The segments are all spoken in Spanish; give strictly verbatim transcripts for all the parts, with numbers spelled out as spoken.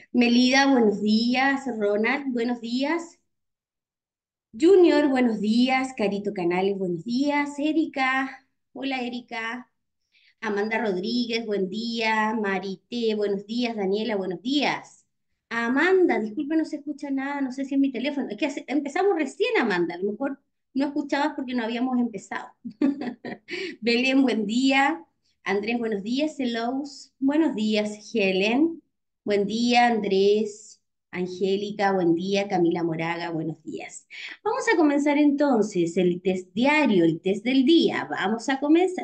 Melida, buenos días. Ronald, buenos días. Junior, buenos días. Carito Canales, buenos días. Erika, hola Erika. Amanda Rodríguez, buen día. Marité, buenos días. Daniela, buenos días. Amanda, disculpe, no se escucha nada, no sé si es mi teléfono. Es que hace- empezamos recién, Amanda. A lo mejor no escuchabas porque no habíamos empezado. Belén, buen día. Andrés, buenos días. Hello, buenos días. Helen, buen día. Andrés, Angélica, buen día. Camila Moraga, buenos días. Vamos a comenzar entonces el test diario, el test del día. Vamos a comenzar.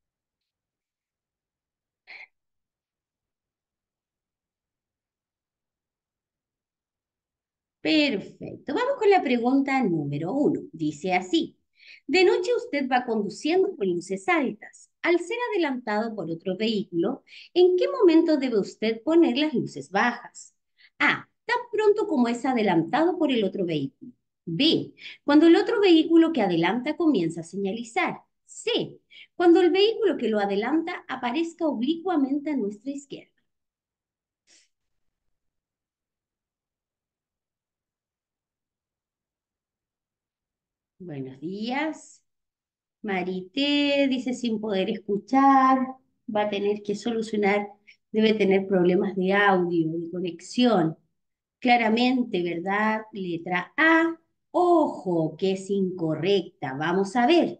Perfecto. Vamos con la pregunta número uno. Dice así. De noche usted va conduciendo con luces altas. Al ser adelantado por otro vehículo, ¿en qué momento debe usted poner las luces bajas? A. Tan pronto como es adelantado por el otro vehículo. B. Cuando el otro vehículo que adelanta comienza a señalizar. C. Cuando el vehículo que lo adelanta aparezca oblicuamente a nuestra izquierda. Buenos días. Marité dice sin poder escuchar, va a tener que solucionar, debe tener problemas de audio, de conexión. Claramente, ¿verdad? Letra A. Ojo, que es incorrecta. Vamos a ver,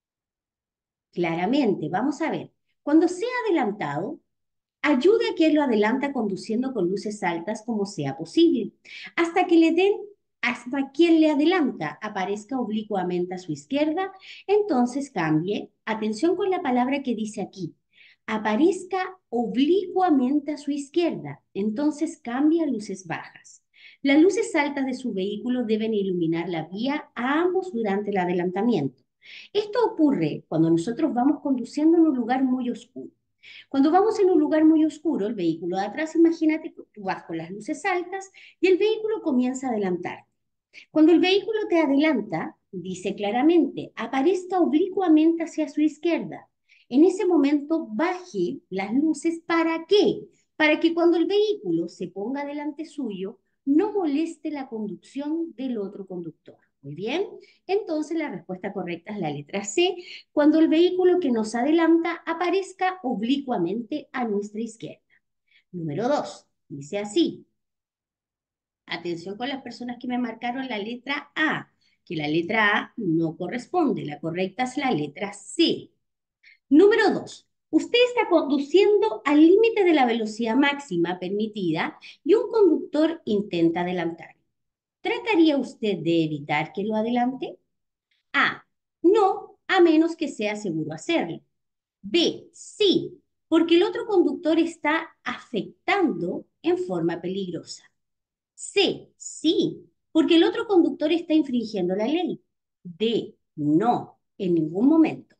claramente, vamos a ver. Cuando sea adelantado, ayude a quien lo adelanta conduciendo con luces altas como sea posible, hasta que le den, hasta quien le adelanta aparezca oblicuamente a su izquierda, entonces cambie, atención con la palabra que dice aquí, aparezca oblicuamente a su izquierda, entonces cambie a luces bajas. Las luces altas de su vehículo deben iluminar la vía a ambos durante el adelantamiento. Esto ocurre cuando nosotros vamos conduciendo en un lugar muy oscuro. Cuando vamos en un lugar muy oscuro, el vehículo de atrás, imagínate que tú vas con las luces altas y el vehículo comienza a adelantar. Cuando el vehículo te adelanta, dice claramente, aparezca oblicuamente hacia su izquierda. En ese momento baje las luces. ¿Para qué? Para que cuando el vehículo se ponga delante suyo, no moleste la conducción del otro conductor. Muy bien, entonces la respuesta correcta es la letra C, cuando el vehículo que nos adelanta aparezca oblicuamente a nuestra izquierda. Número dos, dice así, atención con las personas que me marcaron la letra A, que la letra A no corresponde, la correcta es la letra C. Número dos, usted está conduciendo al límite de la velocidad máxima permitida y un conductor intenta adelantar. ¿Trataría usted de evitar que lo adelante? A, no, a menos que sea seguro hacerlo. B, sí, porque el otro conductor está afectando en forma peligrosa. C, sí, porque el otro conductor está infringiendo la ley. D, no, en ningún momento.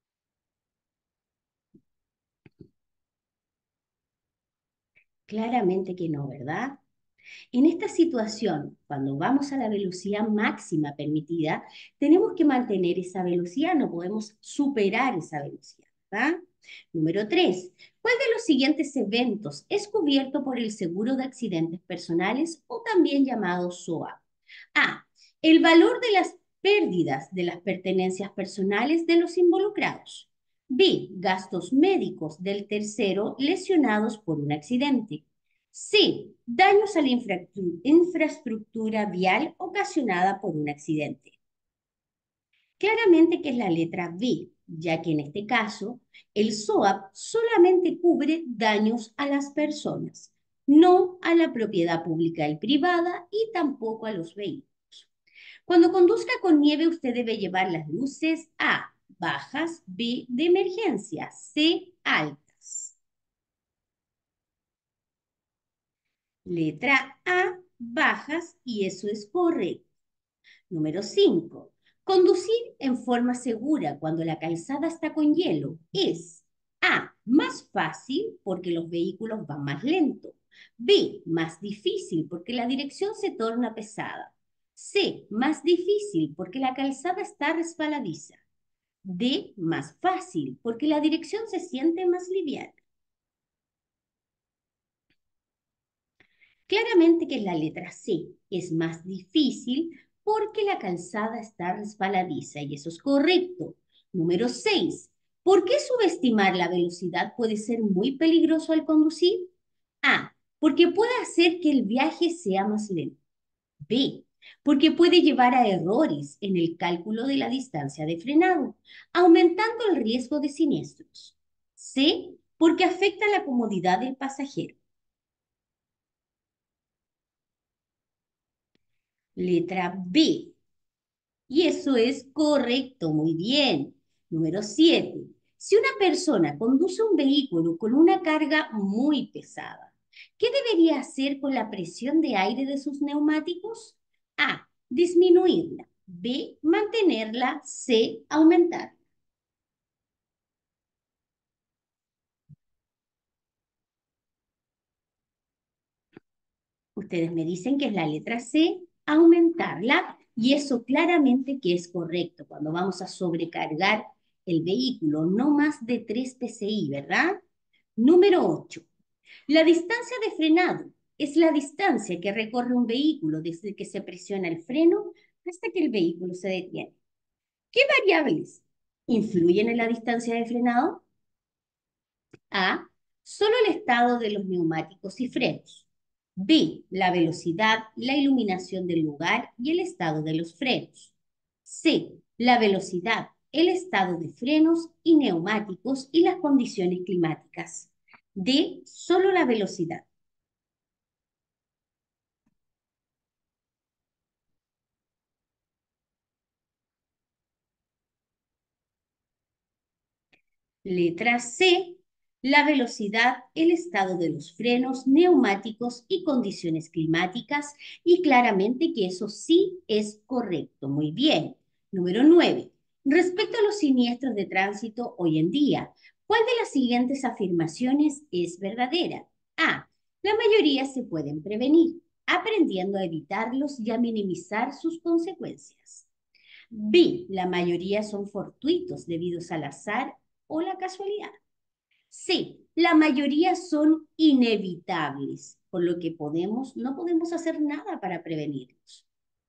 Claramente que no, ¿verdad? En esta situación, cuando vamos a la velocidad máxima permitida, tenemos que mantener esa velocidad, no podemos superar esa velocidad, ¿verdad? Número tres, ¿cuál de los siguientes eventos es cubierto por el seguro de accidentes personales o también llamado S O A? A. El valor de las pérdidas de las pertenencias personales de los involucrados. B. Gastos médicos del tercero lesionados por un accidente. C. Daños a la infra- infraestructura vial ocasionada por un accidente. Claramente que es la letra B, ya que en este caso el S O A P solamente cubre daños a las personas, no a la propiedad pública y privada y tampoco a los vehículos. Cuando conduzca con nieve, usted debe llevar las luces A, bajas, B, de emergencia, C, altas. Letra A, bajas, y eso es correcto. Número cinco. Conducir en forma segura cuando la calzada está con hielo es A, más fácil porque los vehículos van más lento. B, más difícil porque la dirección se torna pesada. C, más difícil porque la calzada está resbaladiza. D, más fácil porque la dirección se siente más liviana. Claramente que es la letra C. Es más difícil porque la calzada está resbaladiza y eso es correcto. Número seis. ¿Por qué subestimar la velocidad puede ser muy peligroso al conducir? A. Porque puede hacer que el viaje sea más lento. B. Porque puede llevar a errores en el cálculo de la distancia de frenado, aumentando el riesgo de siniestros. C. Porque afecta la comodidad del pasajero. Letra B. Y eso es correcto, muy bien. Número siete. Si una persona conduce un vehículo con una carga muy pesada, ¿qué debería hacer con la presión de aire de sus neumáticos? A. Disminuirla. B. Mantenerla. C. Aumentar. Ustedes me dicen que es la letra C, aumentarla, y eso claramente que es correcto cuando vamos a sobrecargar el vehículo, no más de tres P S I, ¿verdad? Número ocho. La distancia de frenado es la distancia que recorre un vehículo desde que se presiona el freno hasta que el vehículo se detiene. ¿Qué variables influyen en la distancia de frenado? A. Solo el estado de los neumáticos y frenos. B. La velocidad, la iluminación del lugar y el estado de los frenos. C. La velocidad, el estado de frenos y neumáticos y las condiciones climáticas. D. Solo la velocidad. Letra C, la velocidad, el estado de los frenos, neumáticos y condiciones climáticas, y claramente que eso sí es correcto. Muy bien. Número nueve. Respecto a los siniestros de tránsito hoy en día, ¿cuál de las siguientes afirmaciones es verdadera? A. La mayoría se pueden prevenir, aprendiendo a evitarlos y a minimizar sus consecuencias. B. La mayoría son fortuitos debido al azar o la casualidad. C. La mayoría son inevitables, por lo que podemos, no podemos hacer nada para prevenirlos.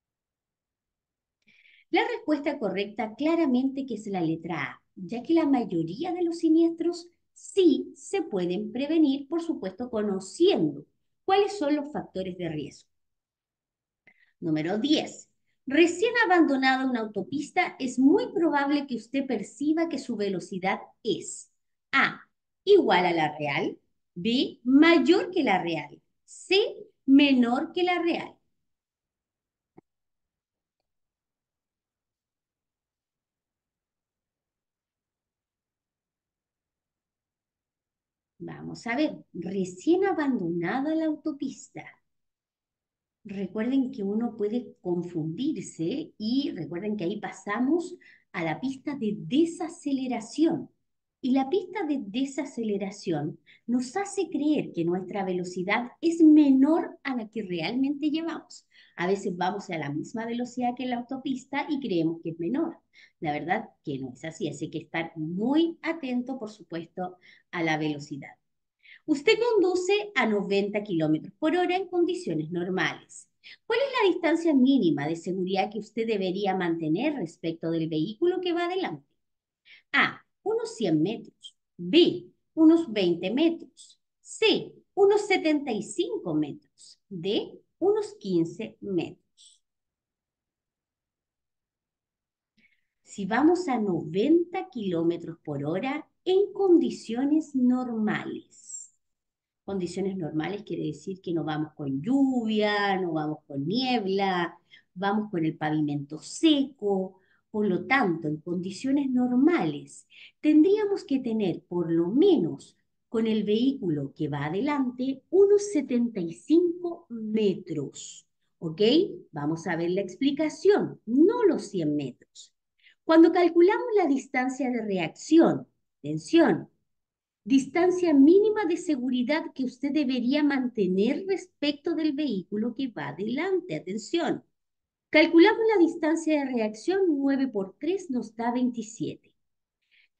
La respuesta correcta claramente que es la letra A, ya que la mayoría de los siniestros sí se pueden prevenir, por supuesto, conociendo cuáles son los factores de riesgo. Número diez. Recién abandonada una autopista, es muy probable que usted perciba que su velocidad es A. Igual a la real. B. Mayor que la real. C. Menor que la real. Vamos a ver. Recién abandonada la autopista. Recuerden que uno puede confundirse y recuerden que ahí pasamos a la pista de desaceleración. Y la pista de desaceleración nos hace creer que nuestra velocidad es menor a la que realmente llevamos. A veces vamos a la misma velocidad que en la autopista y creemos que es menor. La verdad que no es así, así que estar muy atento, por supuesto, a la velocidad. Usted conduce a noventa kilómetros por hora en condiciones normales. ¿Cuál es la distancia mínima de seguridad que usted debería mantener respecto del vehículo que va adelante? A. Unos cien metros. B. Unos veinte metros. C. Unos setenta y cinco metros. D. Unos quince metros. Si vamos a noventa kilómetros por hora en condiciones normales. Condiciones normales quiere decir que no vamos con lluvia, no vamos con niebla, vamos con el pavimento seco. Por lo tanto, en condiciones normales, tendríamos que tener por lo menos con el vehículo que va adelante unos setenta y cinco metros. ¿Ok? Vamos a ver la explicación, no los cien metros. Cuando calculamos la distancia de reacción, atención, distancia mínima de seguridad que usted debería mantener respecto del vehículo que va adelante. Atención. Calculamos la distancia de reacción, nueve por tres nos da veintisiete.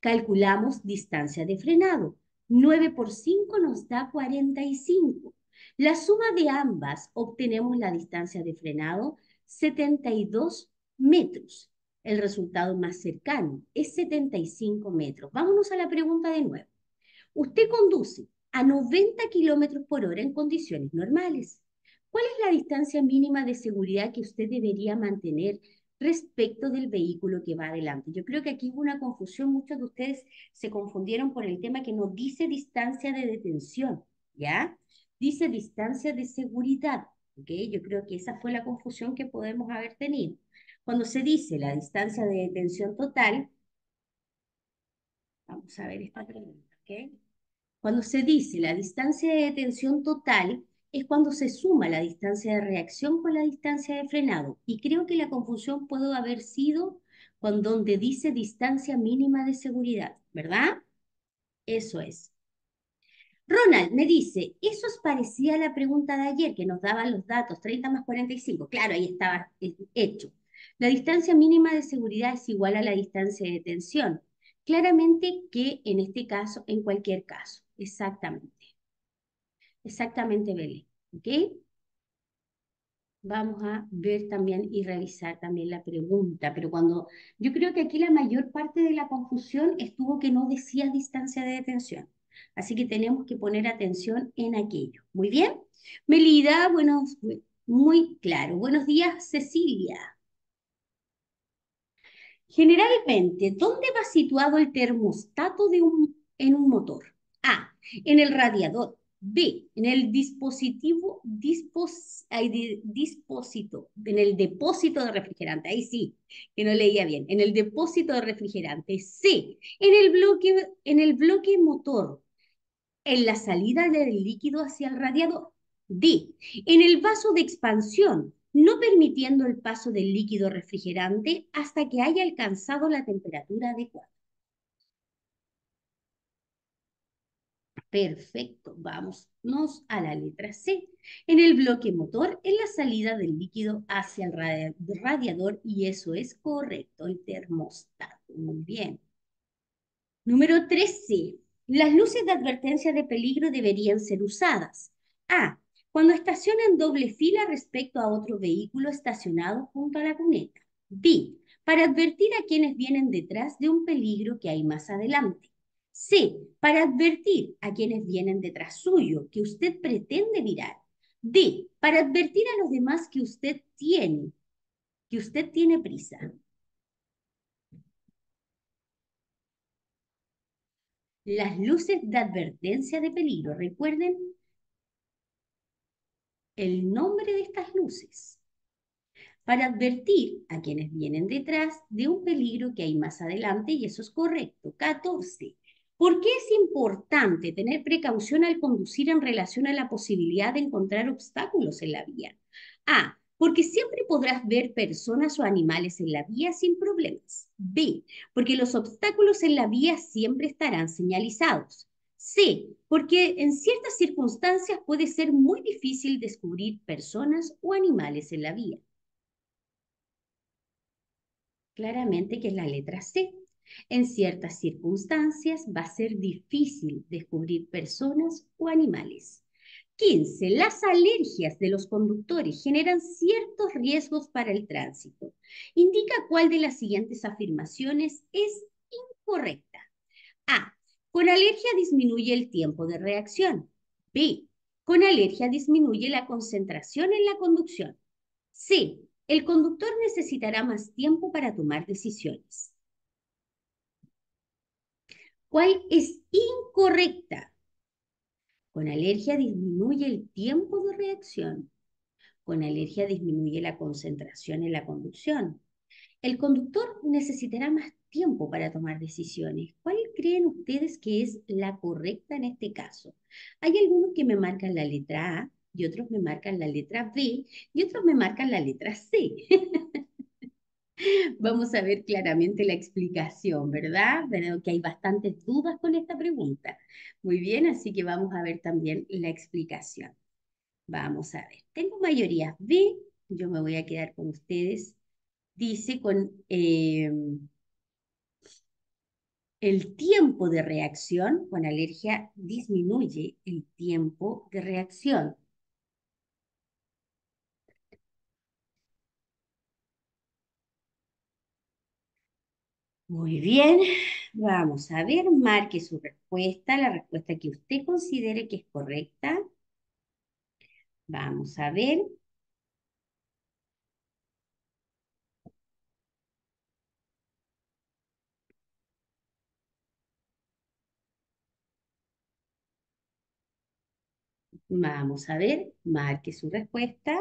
Calculamos distancia de frenado, nueve por cinco nos da cuarenta y cinco. La suma de ambas obtenemos la distancia de frenado setenta y dos metros. El resultado más cercano es setenta y cinco metros. Vámonos a la pregunta de nuevo. Usted conduce a noventa kilómetros por hora en condiciones normales. ¿Cuál es la distancia mínima de seguridad que usted debería mantener respecto del vehículo que va adelante? Yo creo que aquí hubo una confusión. Muchos de ustedes se confundieron por el tema que no dice distancia de detención, ¿ya? Dice distancia de seguridad, ¿ok? Yo creo que esa fue la confusión que podemos haber tenido. Cuando se dice la distancia de detención total, vamos a ver esta pregunta, ¿ok? Cuando se dice la distancia de detención total, es cuando se suma la distancia de reacción con la distancia de frenado. Y creo que la confusión puede haber sido con donde dice distancia mínima de seguridad, ¿verdad? Eso es. Ronald me dice, eso es parecida a la pregunta de ayer que nos daban los datos, treinta más cuarenta y cinco. Claro, ahí estaba eh, hecho. La distancia mínima de seguridad es igual a la distancia de detención. Claramente que en este caso, en cualquier caso, exactamente. Exactamente, Belén. ¿Ok? Vamos a ver también y revisar también la pregunta, pero cuando yo creo que aquí la mayor parte de la confusión estuvo que no decía distancia de detención. Así que tenemos que poner atención en aquello. Muy bien. Melida, buenos, muy claro. Buenos días, Cecilia. Generalmente, ¿dónde va situado el termostato de un, en un motor? A, en el radiador. B, en el dispositivo, dispos, ay, di- disposito, en el depósito de refrigerante. Ahí sí, que no leía bien. En el depósito de refrigerante. C, en el bloque, en el bloque motor, en la salida del líquido hacia el radiador. D, en el vaso de expansión, no permitiendo el paso del líquido refrigerante hasta que haya alcanzado la temperatura adecuada. Perfecto, vámonos a la letra C. En el bloque motor, en la salida del líquido hacia el radiador, y eso es correcto, el termostato. Muy bien. Número trece. Las luces de advertencia de peligro deberían ser usadas. A. Cuando estaciona en doble fila respecto a otro vehículo estacionado junto a la cuneta. B. Para advertir a quienes vienen detrás de un peligro que hay más adelante. C. Para advertir a quienes vienen detrás suyo que usted pretende mirar. D. Para advertir a los demás que usted tiene, que usted tiene prisa. Las luces de advertencia de peligro. Recuerden el nombre de estas luces para advertir a quienes vienen detrás de un peligro que hay más adelante, y eso es correcto. catorce. ¿Por qué es importante tener precaución al conducir en relación a la posibilidad de encontrar obstáculos en la vía? A. Porque siempre podrás ver personas o animales en la vía sin problemas. B. Porque los obstáculos en la vía siempre estarán señalizados. C. Porque en ciertas circunstancias puede ser muy difícil descubrir personas o animales en la vía. Claramente que es la letra C. En ciertas circunstancias va a ser difícil descubrir personas o animales. quince. Las alergias de los conductores generan ciertos riesgos para el tránsito. Indica cuál de las siguientes afirmaciones es incorrecta. A. Con alergia disminuye el tiempo de reacción. B. Con alergia disminuye la concentración en la conducción. C. El conductor necesitará más tiempo para tomar decisiones. ¿Cuál es incorrecta? Con alergia disminuye el tiempo de reacción. Con alergia disminuye la concentración en la conducción. El conductor necesitará más tiempo para tomar decisiones. ¿Cuál creen ustedes que es la correcta en este caso? Hay algunos que me marcan la letra A y otros me marcan la letra B y otros me marcan la letra C. Vamos a ver claramente la explicación, ¿verdad? Veo que hay bastantes dudas con esta pregunta. Muy bien, así que vamos a ver también la explicación. Vamos a ver. Tengo mayoría B, yo me voy a quedar con ustedes. Dice con eh, el tiempo de reacción, con alergia disminuye el tiempo de reacción. Muy bien, vamos a ver, marque su respuesta, la respuesta que usted considere que es correcta. Vamos a ver, vamos a ver, marque su respuesta.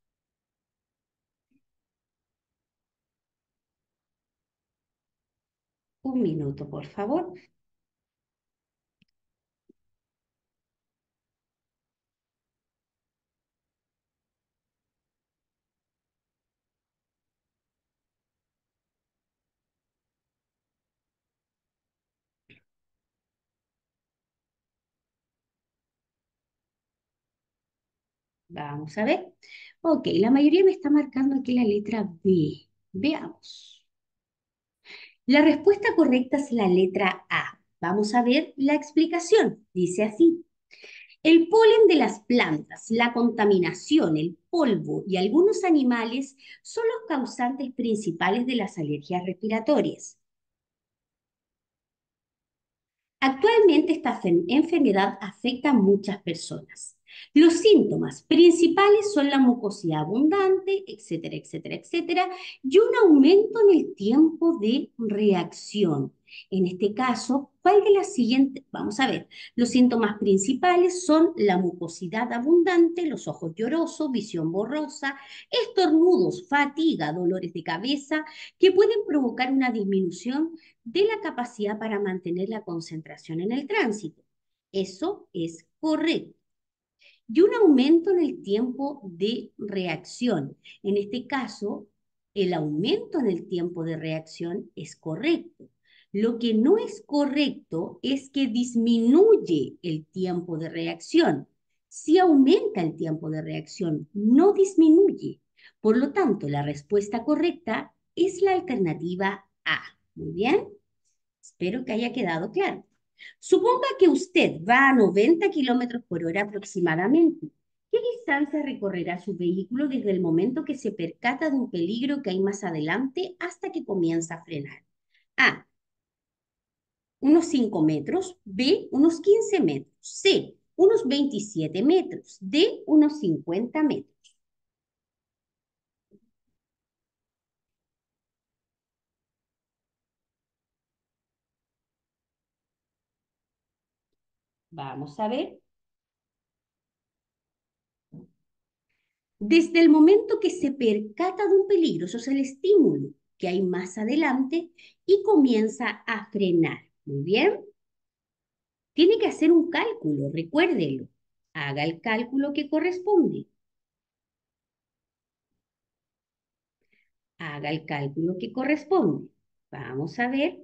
Un minuto, por favor. Vamos a ver. Ok, la mayoría me está marcando aquí la letra B. Veamos. La respuesta correcta es la letra A. Vamos a ver la explicación. Dice así. El polen de las plantas, la contaminación, el polvo y algunos animales son los causantes principales de las alergias respiratorias. Actualmente esta fe- enfermedad afecta a muchas personas. Los síntomas principales son la mucosidad abundante, etcétera, etcétera, etcétera, y un aumento en el tiempo de reacción. En este caso, ¿cuál de las siguientes? Vamos a ver. Los síntomas principales son la mucosidad abundante, los ojos llorosos, visión borrosa, estornudos, fatiga, dolores de cabeza, que pueden provocar una disminución de la capacidad para mantener la concentración en el tránsito. Eso es correcto. Y un aumento en el tiempo de reacción. En este caso, el aumento en el tiempo de reacción es correcto. Lo que no es correcto es que disminuye el tiempo de reacción. Si aumenta el tiempo de reacción, no disminuye. Por lo tanto, la respuesta correcta es la alternativa A. Muy bien. Espero que haya quedado claro. Suponga que usted va a noventa kilómetros por hora aproximadamente. ¿Qué distancia recorrerá su vehículo desde el momento que se percata de un peligro que hay más adelante hasta que comienza a frenar? A, unos cinco metros. B, unos quince metros. C, unos veintisiete metros. D, unos cincuenta metros. Vamos a ver. Desde el momento que se percata de un peligro, eso es el estímulo que hay más adelante y comienza a frenar. Muy bien. Tiene que hacer un cálculo, recuérdelo. Haga el cálculo que corresponde. Haga el cálculo que corresponde. Vamos a ver.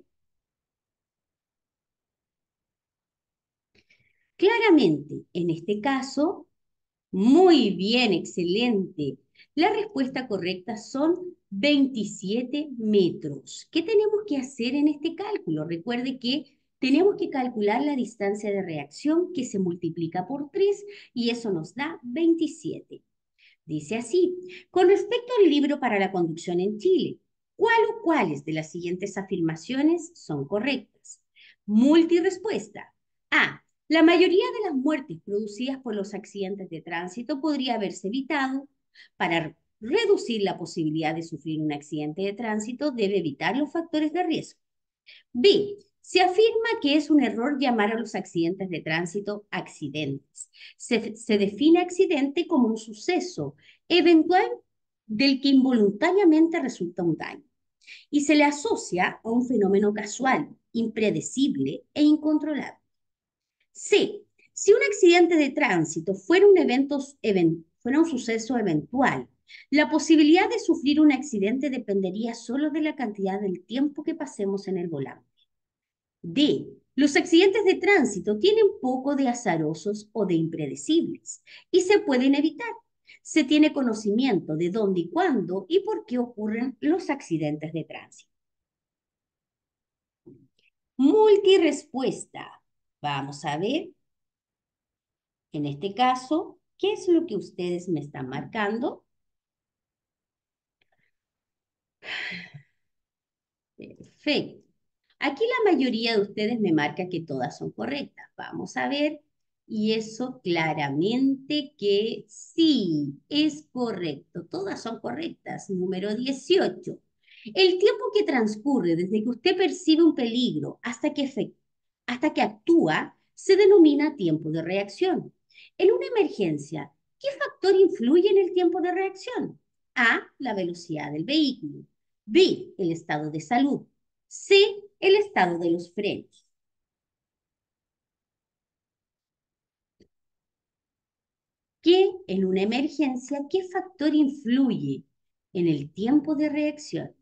Claramente, en este caso, muy bien, excelente. La respuesta correcta son veintisiete metros. ¿Qué tenemos que hacer en este cálculo? Recuerde que tenemos que calcular la distancia de reacción que se multiplica por tres y eso nos da veintisiete. Dice así, con respecto al libro para la conducción en Chile, ¿cuál o cuáles de las siguientes afirmaciones son correctas? Multirespuesta. A. La mayoría de las muertes producidas por los accidentes de tránsito podría haberse evitado. Para reducir la posibilidad de sufrir un accidente de tránsito, debe evitar los factores de riesgo. B. Se afirma que es un error llamar a los accidentes de tránsito accidentes. Se, se define accidente como un suceso eventual del que involuntariamente resulta un daño y se le asocia a un fenómeno casual, impredecible e incontrolable. C. Si un accidente de tránsito fuera un, evento, even, fuera un suceso eventual, la posibilidad de sufrir un accidente dependería solo de la cantidad del tiempo que pasemos en el volante. D. Los accidentes de tránsito tienen poco de azarosos o de impredecibles y se pueden evitar. Se tiene conocimiento de dónde y cuándo y por qué ocurren los accidentes de tránsito. Multirespuesta. Vamos a ver, en este caso, ¿qué es lo que ustedes me están marcando? Perfecto. Aquí la mayoría de ustedes me marca que todas son correctas. Vamos a ver. Y eso claramente que sí, es correcto. Todas son correctas. Número dieciocho. El tiempo que transcurre desde que usted percibe un peligro hasta que, efec- hasta que actúa se denomina tiempo de reacción. En una emergencia, ¿qué factor influye en el tiempo de reacción? A, la velocidad del vehículo. B, el estado de salud. C, el estado de los frenos. ¿Qué en una emergencia, qué factor influye en el tiempo de reacción?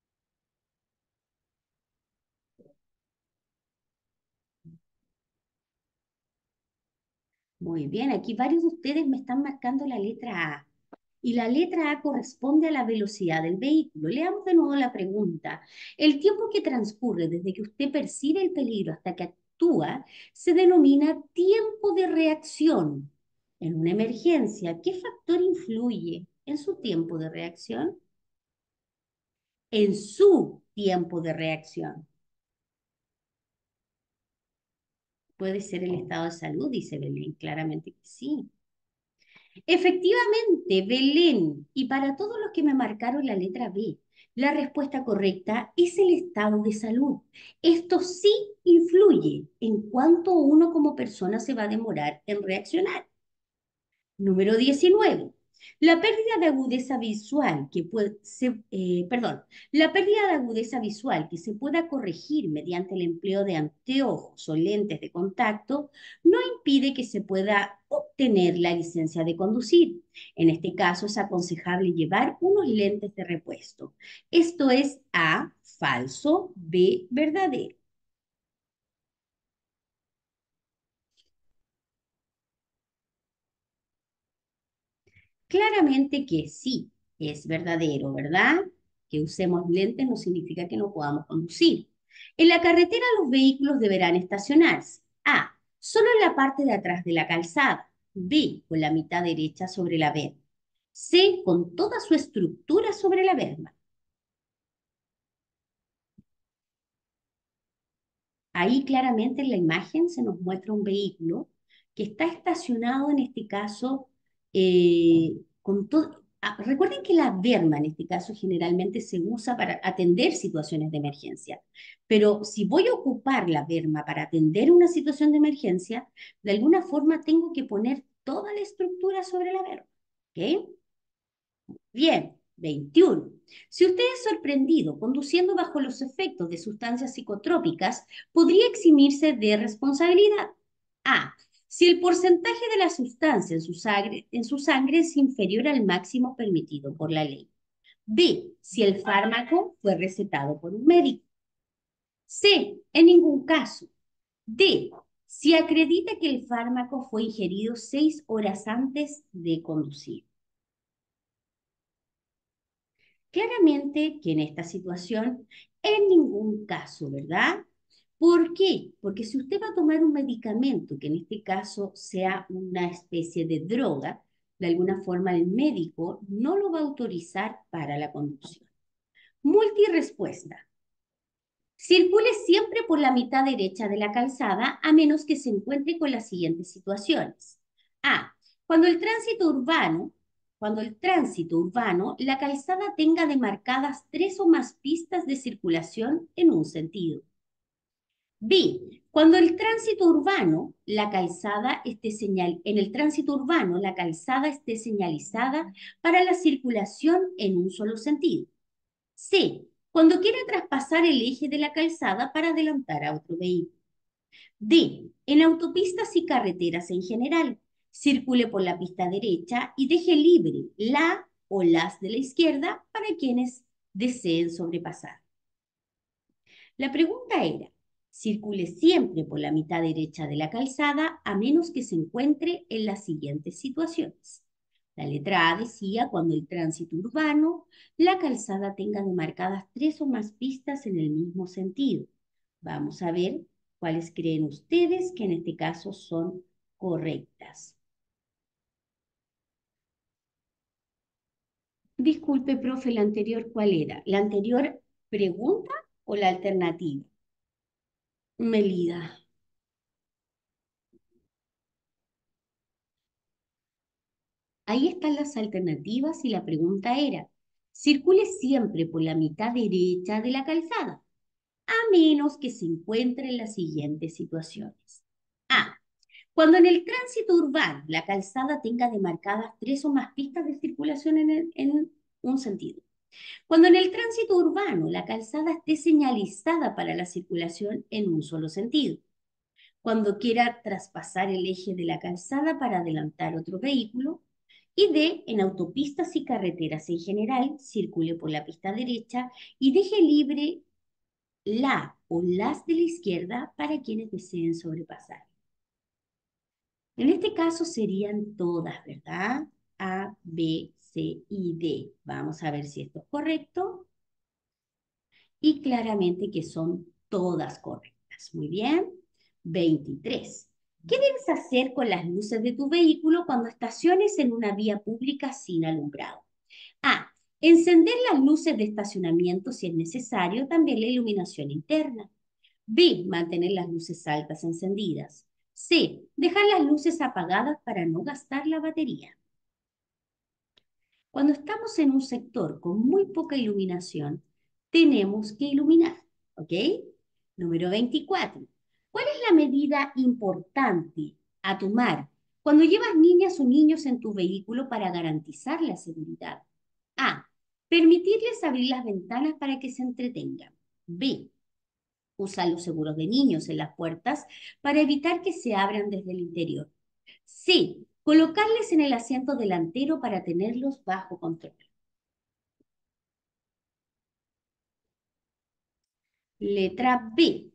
Muy bien, aquí varios de ustedes me están marcando la letra A. Y la letra A corresponde a la velocidad del vehículo. Leamos de nuevo la pregunta. El tiempo que transcurre desde que usted percibe el peligro hasta que actúa se denomina tiempo de reacción. En una emergencia, ¿qué factor influye en su tiempo de reacción? En su tiempo de reacción. Puede ser el estado de salud, dice Belén, claramente que sí. Efectivamente, Belén, y para todos los que me marcaron la letra B, la respuesta correcta es el estado de salud. Esto sí influye en cuánto uno como persona se va a demorar en reaccionar. Número diecinueve. La pérdida de agudeza visual que puede, se, eh, perdón, la pérdida de agudeza visual que se pueda corregir mediante el empleo de anteojos o lentes de contacto no impide que se pueda obtener la licencia de conducir. En este caso es aconsejable llevar unos lentes de repuesto. Esto es A, falso, B, verdadero. Claramente que sí, es verdadero, ¿verdad? Que usemos lentes no significa que no podamos conducir. En la carretera los vehículos deberán estacionarse. A, solo en la parte de atrás de la calzada. B, con la mitad derecha sobre la verma. C, con toda su estructura sobre la verma. Ahí claramente en la imagen se nos muestra un vehículo que está estacionado en este caso eh, con todo. Ah, recuerden que la berma en este caso generalmente se usa para atender situaciones de emergencia, pero si voy a ocupar la berma para atender una situación de emergencia, de alguna forma tengo que poner toda la estructura sobre la berma. ¿Ok? Bien, veintiuno. Si usted es sorprendido conduciendo bajo los efectos de sustancias psicotrópicas, podría eximirse de responsabilidad. A. Si el porcentaje de la sustancia en su sangre, en su sangre es inferior al máximo permitido por la ley. B. Si el fármaco fue recetado por un médico. C. En ningún caso. D. Si acredita que el fármaco fue ingerido seis horas antes de conducir. Claramente que en esta situación, en ningún caso, ¿verdad? ¿Por qué? Porque si usted va a tomar un medicamento, que en este caso sea una especie de droga, de alguna forma el médico no lo va a autorizar para la conducción. Multirespuesta. Circule siempre por la mitad derecha de la calzada a menos que se encuentre con las siguientes situaciones. A. Cuando el tránsito urbano, cuando el tránsito urbano, la calzada tenga demarcadas tres o más pistas de circulación en un sentido. B. Cuando el tránsito urbano, la calzada esté señal, en el tránsito urbano, la calzada esté señalizada para la circulación en un solo sentido. C. Cuando quiera traspasar el eje de la calzada para adelantar a otro vehículo. D. En autopistas y carreteras en general, circule por la pista derecha y deje libre la o las de la izquierda para quienes deseen sobrepasar. La pregunta era, circule siempre por la mitad derecha de la calzada a menos que se encuentre en las siguientes situaciones. La letra A decía cuando el tránsito urbano, la calzada tenga demarcadas tres o más pistas en el mismo sentido. Vamos a ver cuáles creen ustedes que en este caso son correctas. Disculpe, profe, la anterior, ¿cuál era? ¿La anterior pregunta o la alternativa? Melida. Ahí están las alternativas y la pregunta era, circule siempre por la mitad derecha de la calzada, a menos que se encuentre en las siguientes situaciones. A. Cuando en el tránsito urbano la calzada tenga demarcadas tres o más pistas de circulación en, el- en un sentido. Cuando en el tránsito urbano la calzada esté señalizada para la circulación en un solo sentido. Cuando quiera traspasar el eje de la calzada para adelantar otro vehículo. Y D, en autopistas y carreteras en general, circule por la pista derecha y deje libre la o las de la izquierda para quienes deseen sobrepasar. En este caso serían todas, ¿verdad? A, B, C y D. Vamos a ver si esto es correcto. Y claramente que son todas correctas. Muy bien. veintitrés. ¿Qué debes hacer con las luces de tu vehículo cuando estaciones en una vía pública sin alumbrado? A. Encender las luces de estacionamiento si es necesario, también la iluminación interna. B. Mantener las luces altas encendidas. C. Dejar las luces apagadas para no gastar la batería. Cuando estamos en un sector con muy poca iluminación, tenemos que iluminar, ¿ok? Número veinticuatro. ¿Cuál es la medida importante a tomar cuando llevas niñas o niños en tu vehículo para garantizar la seguridad? A. Permitirles abrir las ventanas para que se entretengan. B. Usar los seguros de niños en las puertas para evitar que se abran desde el interior. C. Colocarles en el asiento delantero para tenerlos bajo control. Letra B.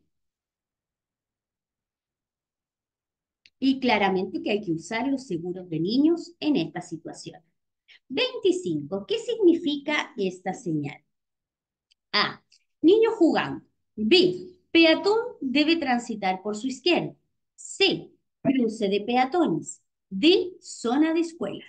Y claramente que hay que usar los seguros de niños en esta situación. veinticinco. ¿Qué significa esta señal? A. Niño jugando. B. Peatón debe transitar por su izquierda. C. Cruce de peatones. D. Zona de escuela.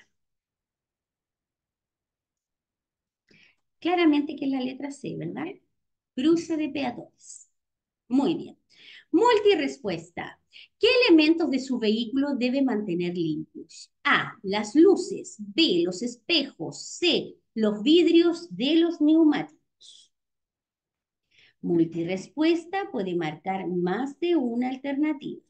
Claramente que es la letra C, ¿verdad? Cruce de peatones. Muy bien. Multirespuesta. ¿Qué elementos de su vehículo debe mantener limpios? A. Las luces. B. Los espejos. C. Los vidrios de los neumáticos. Multirespuesta puede marcar más de una alternativa.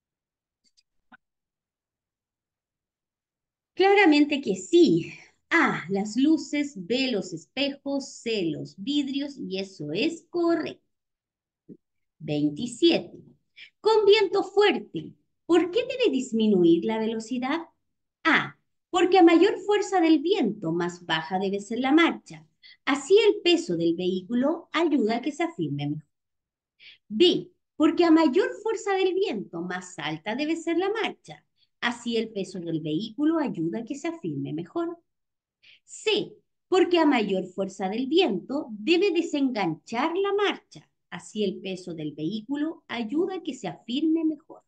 Claramente que sí. A. Las luces. B. Los espejos. C. Los vidrios. Y eso es correcto. veintisiete. Con viento fuerte, ¿por qué debe disminuir la velocidad? A. Porque a mayor fuerza del viento, más baja debe ser la marcha. Así el peso del vehículo ayuda a que se afirme mejor. B. Porque a mayor fuerza del viento, más alta debe ser la marcha. Así el peso del vehículo ayuda a que se afirme mejor. C. Porque a mayor fuerza del viento debe desenganchar la marcha. Así el peso del vehículo ayuda a que se afirme mejor.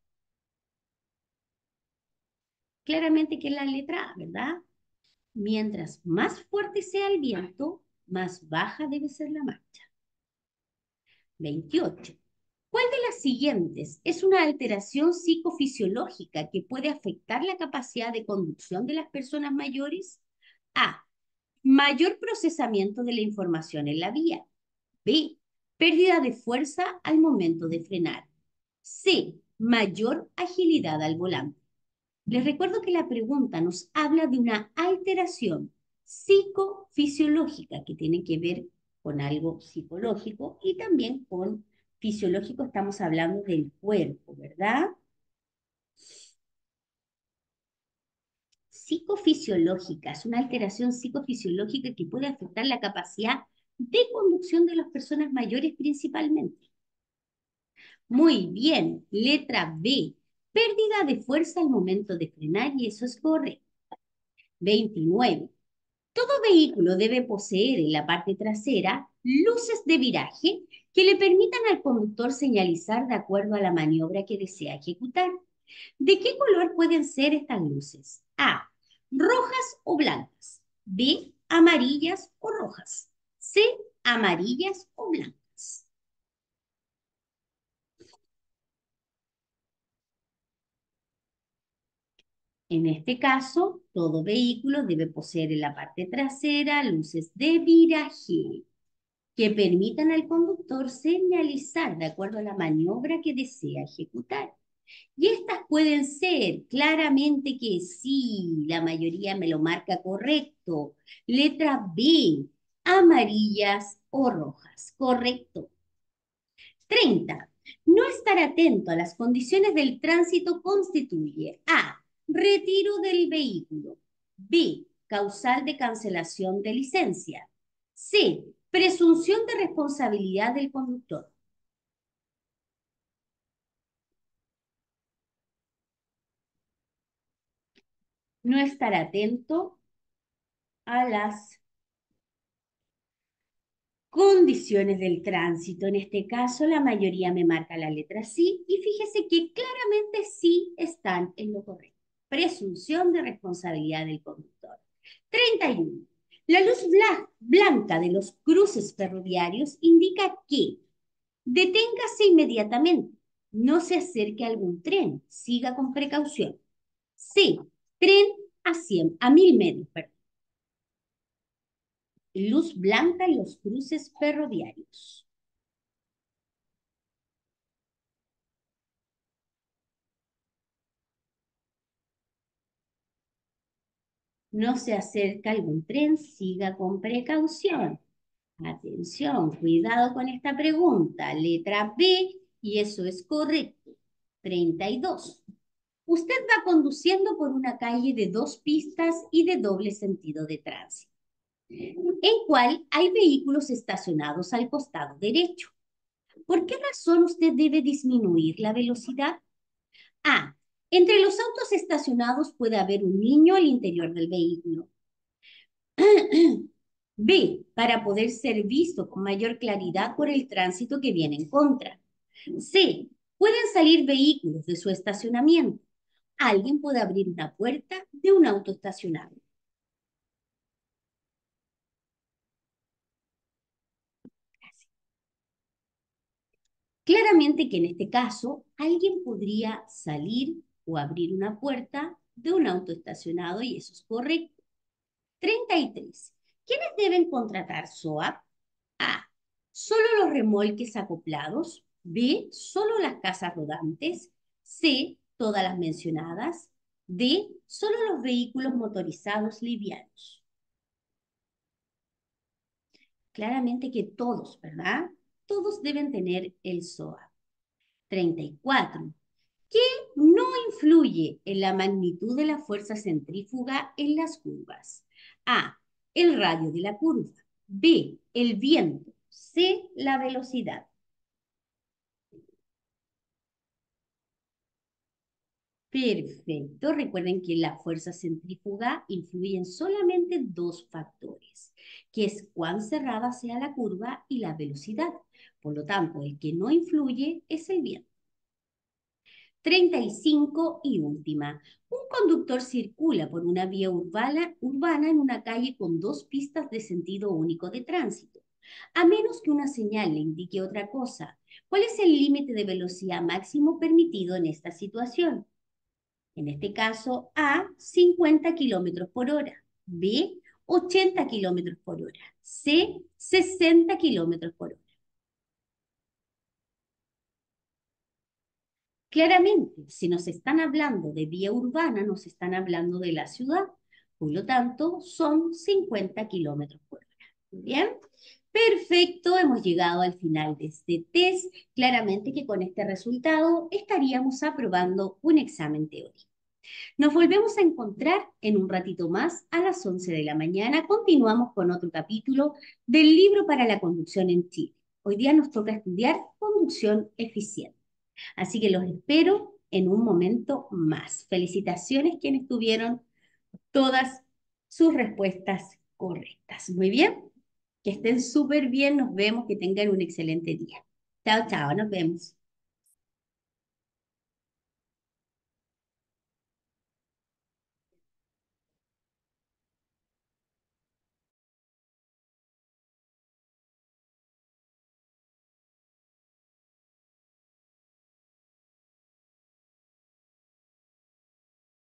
Claramente que es la letra A, ¿verdad? Mientras más fuerte sea el viento, más baja debe ser la marcha. veintiocho. ¿Cuál de las siguientes es una alteración psicofisiológica que puede afectar la capacidad de conducción de las personas mayores? A. Mayor procesamiento de la información en la vía. B. Pérdida de fuerza al momento de frenar. C. Mayor agilidad al volante. Les recuerdo que la pregunta nos habla de una alteración psicofisiológica que tiene que ver con algo psicológico y también con fisiológico, estamos hablando del cuerpo, ¿verdad? Psicofisiológica, es una alteración psicofisiológica que puede afectar la capacidad de conducción de las personas mayores principalmente. Muy bien, letra B, pérdida de fuerza al momento de frenar y eso es correcto. veintinueve. Todo vehículo debe poseer en la parte trasera luces de viraje que le permitan al conductor señalizar de acuerdo a la maniobra que desea ejecutar. ¿De qué color pueden ser estas luces? A. Rojas o blancas. B. Amarillas o rojas. C. Amarillas o blancas. En este caso, todo vehículo debe poseer en la parte trasera luces de viraje que permitan al conductor señalizar de acuerdo a la maniobra que desea ejecutar. Y estas pueden ser claramente que sí, la mayoría me lo marca correcto. Letra B, amarillas o rojas. Correcto. Treinta. No estar atento a las condiciones del tránsito constituye A. Retiro del vehículo. B. Causal de cancelación de licencia. C. Presunción de responsabilidad del conductor. No estar atento a las condiciones del tránsito. En este caso, la mayoría me marca la letra sí y fíjese que claramente sí están en lo correcto. Presunción de responsabilidad del conductor. Treinta y uno. La luz bla blanca de los cruces ferroviarios indica que deténgase inmediatamente, no se acerque a algún tren, siga con precaución. C. Tren a cien, a mil metros, perdón. Luz blanca en los cruces ferroviarios. No se acerca algún tren, siga con precaución. Atención, cuidado con esta pregunta. Letra B, y eso es correcto. Treinta y dos. Usted va conduciendo por una calle de dos pistas y de doble sentido de tránsito, en cual hay vehículos estacionados al costado derecho. ¿Por qué razón usted debe disminuir la velocidad? A. Entre los autos estacionados puede haber un niño al interior del vehículo. B. Para poder ser visto con mayor claridad por el tránsito que viene en contra. C. Pueden salir vehículos de su estacionamiento. Alguien puede abrir una puerta de un auto estacionado. Claramente que en este caso alguien podría salir o abrir una puerta de un auto estacionado y eso es correcto. Treinta y tres. ¿Quiénes deben contratar S O A P? A. Solo los remolques acoplados. B. Solo las casas rodantes. C. Todas las mencionadas. D. Solo los vehículos motorizados livianos. Claramente que todos, ¿verdad? Todos deben tener el S O A P. Treinta y cuatro. ¿Qué no influye en la magnitud de la fuerza centrífuga en las curvas? A. El radio de la curva. B. El viento. C. La velocidad. Perfecto. Recuerden que la fuerza centrífuga influye en solamente dos factores, que es cuán cerrada sea la curva y la velocidad. Por lo tanto, el que no influye es el viento. Treinta y cinco y última. Un conductor circula por una vía urbana, urbana en una calle con dos pistas de sentido único de tránsito. A menos que una señal le indique otra cosa, ¿cuál es el límite de velocidad máximo permitido en esta situación? En este caso, A, cincuenta kilómetros por hora. B, ochenta kilómetros por hora. C, sesenta kilómetros por hora. Claramente, si nos están hablando de vía urbana, nos están hablando de la ciudad. Por lo tanto, son cincuenta kilómetros por hora. Muy bien. Perfecto, hemos llegado al final de este test. Claramente que con este resultado estaríamos aprobando un examen teórico. Nos volvemos a encontrar en un ratito más a las once de la mañana. Continuamos con otro capítulo del libro para la conducción en Chile. Hoy día nos toca estudiar conducción eficiente. Así que los espero en un momento más. Felicitaciones quienes tuvieron todas sus respuestas correctas. Muy bien, que estén súper bien, nos vemos, que tengan un excelente día. Chao, chao, nos vemos.